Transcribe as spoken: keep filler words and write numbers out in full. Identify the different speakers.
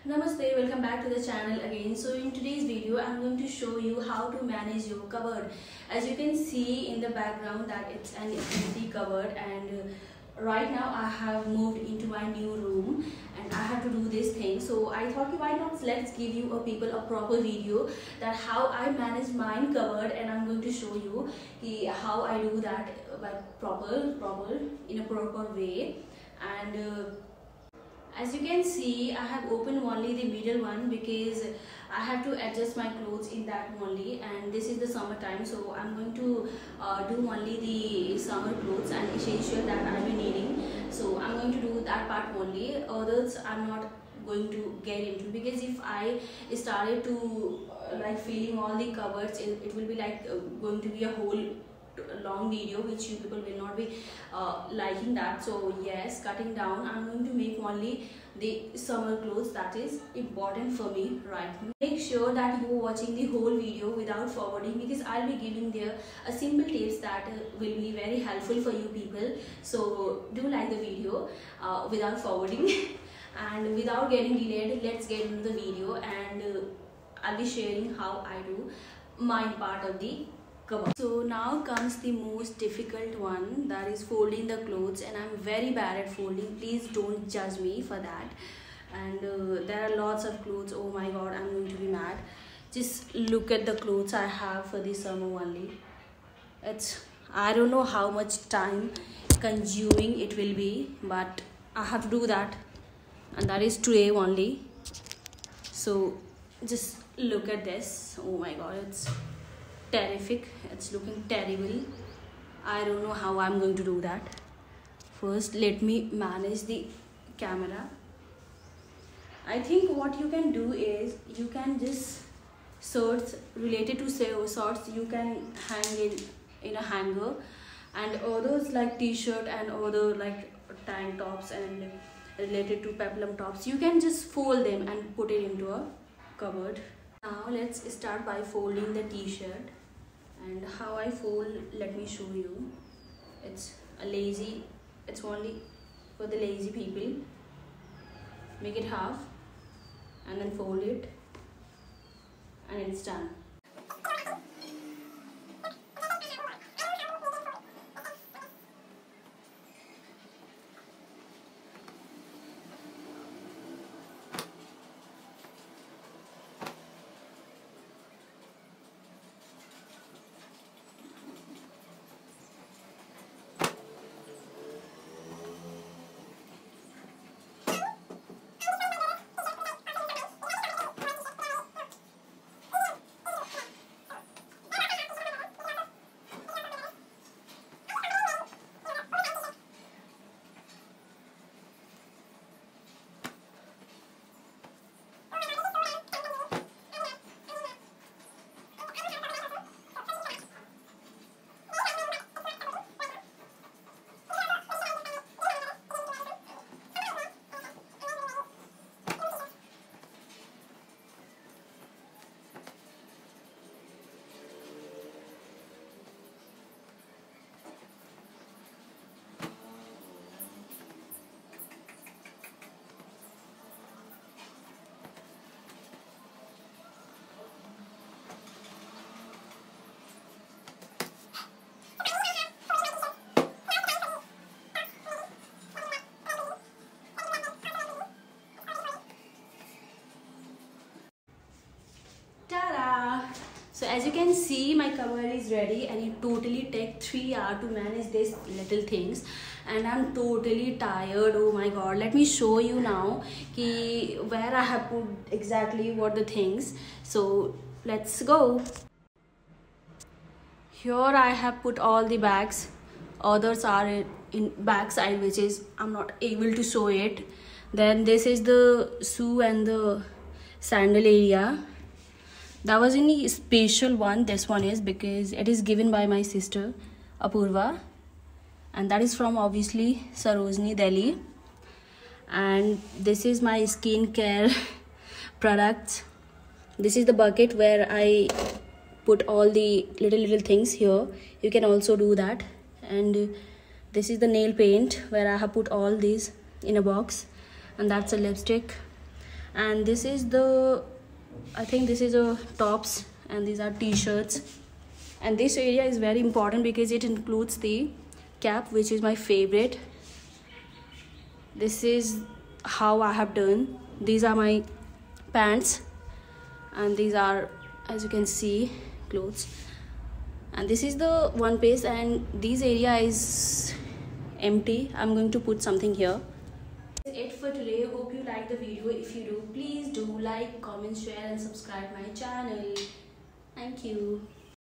Speaker 1: Namaste, welcome back to the channel again. So in today's video I'm going to show you how to manage your cupboard. As you can see in the background that it's an empty cupboard, and uh, right now I have moved into my new room and I have to do this thing. So I thought, why not let's give you a people a proper video that how I manage my cupboard, and I'm going to show you uh, how I do that by proper proper in a proper way. And uh, as you can see, I have opened only the middle one because I have to adjust my clothes in that only, and this is the summertime, so I'm going to uh, do only the summer clothes and essential that I'll be needing. So I'm going to do that part only. Others I'm not going to get into, because if I started to uh, like filling all the cupboards, it, it will be like uh, going to be a whole long video which you people will not be uh, liking that. So yes, cutting down, I'm going to make only the summer clothes that is important for me right now. Make sure that you are watching the whole video without forwarding, because I'll be giving there a simple tips that uh, will be very helpful for you people. So do like the video uh, without forwarding and without getting delayed, let's get into the video, and uh, I'll be sharing how I do my part of the cover. So now comes the most difficult one, that is folding the clothes, and I'm very bad at folding. Please don't judge me for that. And uh, there are lots of clothes. Oh my god, I'm going to be mad. Just look at the clothes I have for the summer only. It's, I don't know how much time consuming it will be, but I have to do that, and that is today only. So just look at this. Oh my god, it's terrific, it's looking terrible. I don't know how I'm going to do that. First let me manage the camera. I think what you can do is you can just shorts related to say shorts you can hang in in a hanger, and others like t-shirt and other like tank tops and related to peplum tops, you can just fold them and put it into a cupboard. Now let's start by folding the t-shirt. And how I fold, let me show you. It's a lazy, it's only for the lazy people. Make it half and then fold it, and it's done. So as you can see, my cover is ready, and it totally take three hours to manage these little things, and I'm totally tired. Oh my god, let me show you now ki where I have put exactly what the things. So let's go. Here I have put all the bags. Others are in back side, which is I'm not able to show it. Then this is the shoe and the sandal area. That was any special one. This one is because it is given by my sister Apurva, and that is from obviously Sarojini, Delhi. And this is my skincare products. This is the bucket where I put all the little little things here. You can also do that. And this is the nail paint where I have put all these in a box, and that's a lipstick. and this is the, I think this is a tops, and these are t-shirts. And this area is very important because it includes the cap, which is my favorite. This is how I have done. These are my pants, and these are, as you can see, clothes. And this is the one piece, and this area is empty. I'm going to put something here. That's it for today. Hope you like the video. If you do, please do like, comment, share and subscribe my channel. Thank you.